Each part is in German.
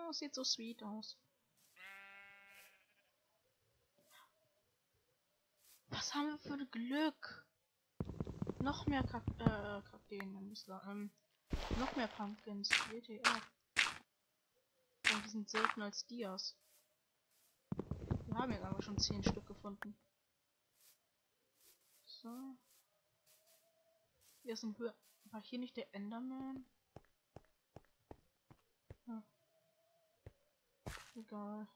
Oh, sieht so sweet aus. Was haben wir für ein Glück? Noch mehr Kakteen, noch mehr Pumpkins. WTF. Und die sind seltener als Dias. Wir haben jetzt aber schon 10 Stück gefunden. So. Hier ist ein Höhe. War hier nicht der Enderman? Ja. Egal.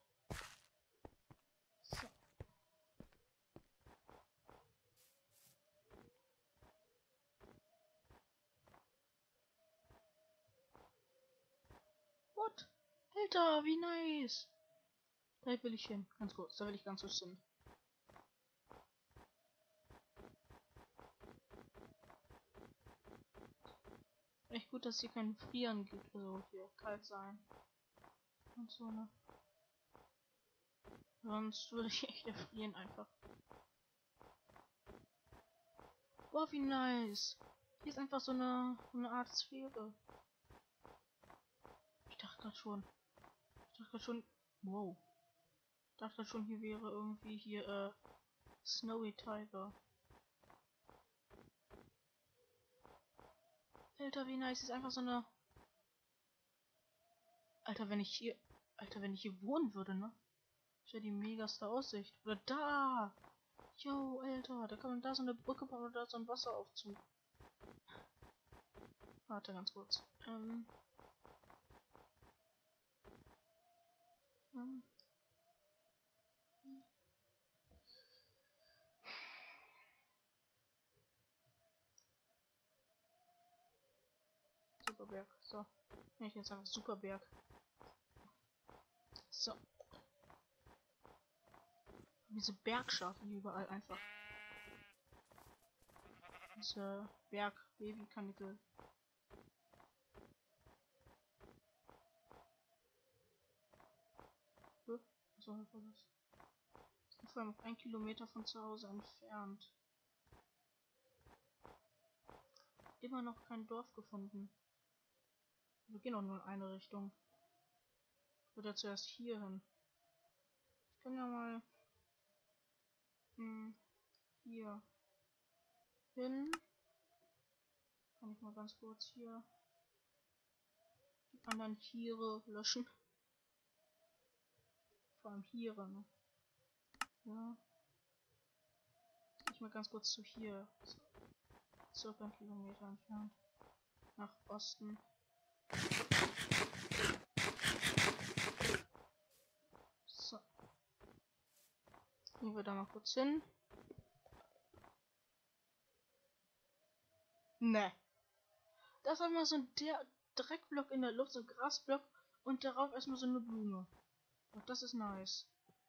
So. What? Alter, wie nice! Da will ich hin. Ganz kurz, da will ich ganz kurz hin. Echt gut, dass hier kein Frieren gibt. Also hier kalt sein. Und so, ne? Sonst würde ich echt erfrieren einfach. Boah, wie nice! Hier ist einfach so eine Art Sphäre. Ich dachte gerade schon. Wow. Ich dachte gerade schon, hier wäre irgendwie hier, Snowy Tiger. Alter, wie nice ist einfach so eine. Alter, wenn ich hier wohnen würde, ne? Das wäre die megaste Aussicht. Oder da! Yo, Alter, da kann man da so eine Brücke bauen oder da so ein Wasseraufzug. Warte ganz kurz. Superberg. So. Ich jetzt einfach Superberg. So. Diese Bergschafe hier überall einfach. Diese Berg-Baby-Kanickel. So, was war das? Vor allem auf 1 Kilometer von zu Hause entfernt. Immer noch kein Dorf gefunden. Wir gehen auch nur in eine Richtung. Ich würde ja zuerst hier hin. Ich kann ja mal hier hin. Kann ich mal ganz kurz hier die anderen Tiere löschen. Vor allem Tiere, ne? Ja. Ich mal ganz kurz zu hier. Circa 1 Kilometer entfernt. Nach Osten. So. Gehen wir da mal kurz hin. Ne. Da ist einmal so ein Dreckblock in der Luft, so ein Grasblock und darauf erstmal so eine Blume. Und das ist nice.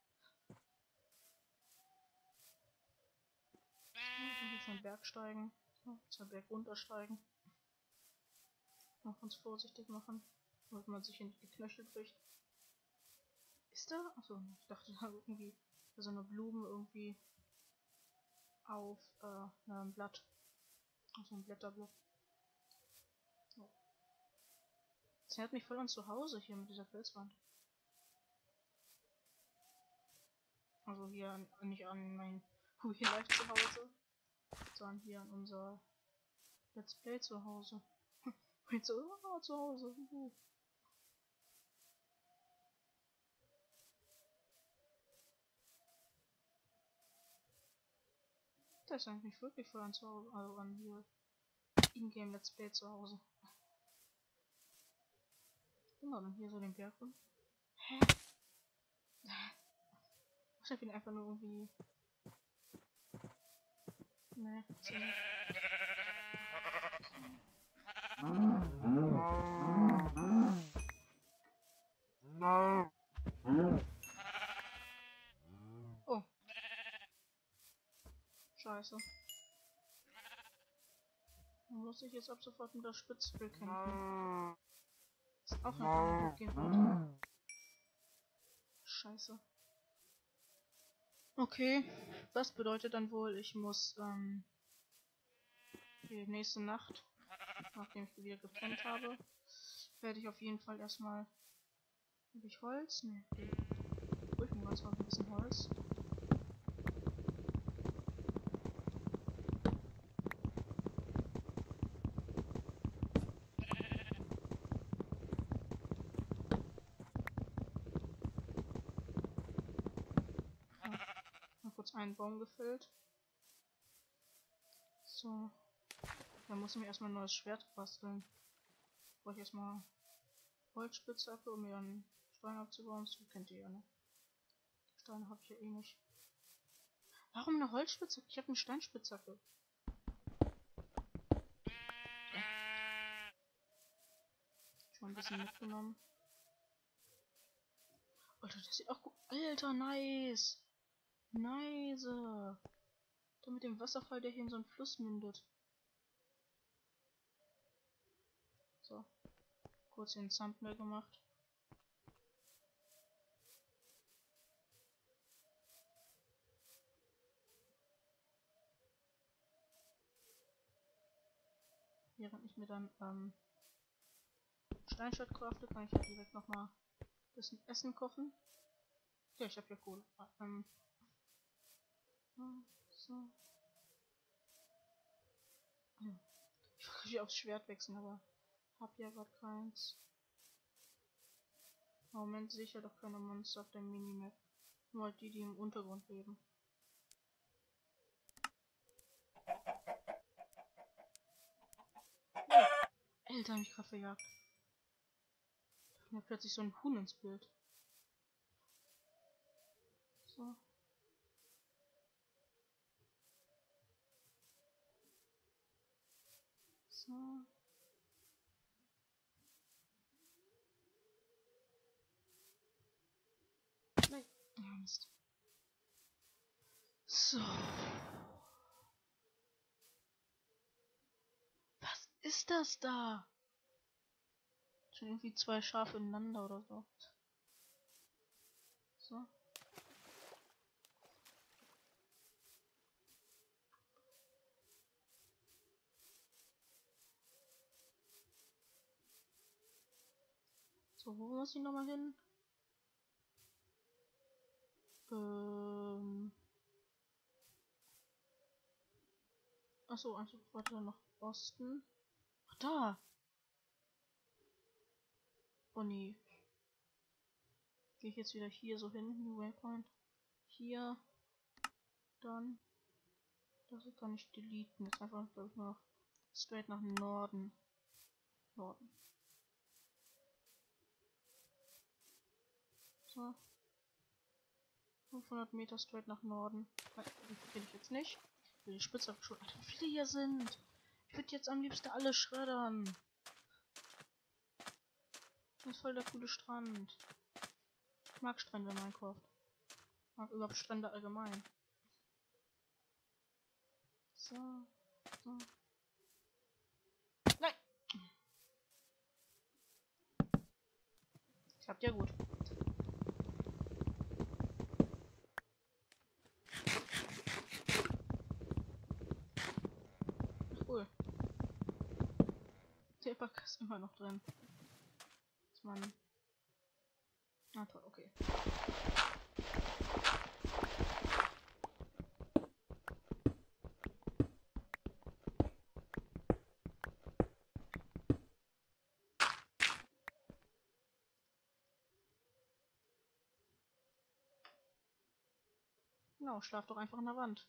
Jetzt einen Berg steigen. Jetzt einen Berg runtersteigen. Noch ganz vorsichtig machen, damit man sich hier nicht geknöchelt kriegt. Ist da? Achso, ich dachte da irgendwie so eine Blume irgendwie auf einem Blatt. Also ein Blätterblock. So. Das erinnert mich voll an zu Hause hier mit dieser Felswand. Also hier nicht an mein Real Life zu Hause, sondern hier an unser Let's Play zu Hause. Und so, oh, zu Hause. Das ist eigentlich wirklich voll an zu Hause, also an hier Ingame Let's Play zu Hause. Genau, dann hier so den Berg rum. Hä? Ich hab ihn einfach nur irgendwie. Nee, so nicht. Oh. Scheiße. Dann muss ich jetzt ab sofort mit der Spitzhacke kämpfen. Ist auch noch gut gehen wird. Scheiße. Okay. Das bedeutet dann wohl, ich muss die nächste Nacht, nachdem ich wieder gepennt habe, werde ich auf jeden Fall erstmal Habe ich Holz? Ne, okay. Oh, ich muss mal ein bisschen Holz. Mal kurz einen Baum gefällt. So. Dann muss ich mir erstmal ein neues Schwert basteln. Brauche ich erstmal Holzspitzhacke, um mir einen Stein abzubauen. Das kennt ihr ja, ne? Steine habe ich ja eh nicht. Warum eine Holzspitzhacke? Ich habe eine Steinspitzhacke. Schon ein bisschen mitgenommen. Alter, das sieht auch gut. Alter, nice! Nice! Da mit dem Wasserfall, der hier in so einen Fluss mündet. So. Kurz den Thumbnail gemacht. Während ich mir dann Steinschwert crafte, kann ich ja direkt nochmal ein bisschen Essen kochen. Ja, ich habe ja Kohle. So. Ja. Ich wollte aufs Schwert wechseln, aber hab ja gerade keins. Im Moment sehe ich ja doch keine Monster auf der Minimap. Nur halt die, die im Untergrund leben. Alter, mich gerade verjagt. Mir plötzlich so ein Huhn ins Bild. So. So. Nein. Oh, Mist. So. Was ist das da? Schon irgendwie zwei Schafe ineinander oder so. So. So, wo muss ich nochmal hin? Achso, einfach weiter nach Osten. Ach, da! Oh nee. Gehe ich jetzt wieder hier so hin, New Waypoint. Hier. Dann. Das kann ich deleten. Jetzt einfach, glaube ich, noch straight nach Norden. Norden. So. 500 Meter straight nach Norden. Nein, die will ich jetzt nicht. Ich will die Spitze abgeschossen. Alter, wie viele hier sind. Ich würde jetzt am liebsten alle schreddern. Das ist voll der coole Strand. Ich mag Strände in Minecraft. Ich mag überhaupt Strände allgemein. So. So. Nein! Klappt ja gut. Ach, cool. Der Bug ist immer noch drin. Ist man. Ah, toll, okay. Genau, schlaf doch einfach an der Wand.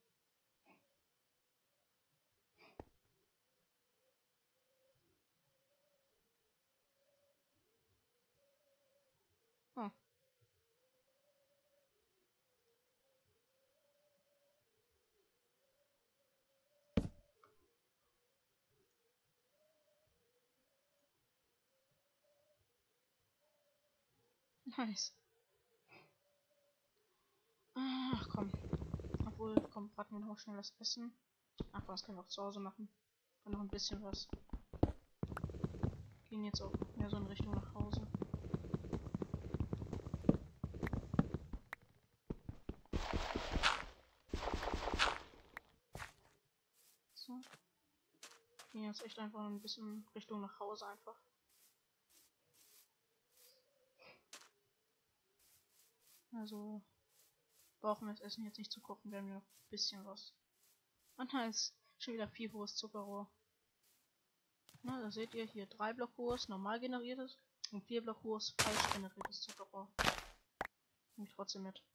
Oh. Nice. Ach komm. Obwohl, komm, braten wir noch schnell das Essen. Ach, was können wir auch zu Hause machen. Dann noch ein bisschen was. Gehen jetzt auch mehr so in Richtung nach Hause. So. Gehen jetzt echt einfach ein bisschen Richtung nach Hause einfach. Also brauchen wir das Essen jetzt nicht zu gucken, wir haben ja noch ein bisschen was. Und da ist schon wieder viel hohes Zuckerrohr. Na, da seht ihr hier 3 Block hohes, normal generiertes und 4 Block hohes, falsch generiertes Zuckerrohr. Nehme ich trotzdem mit.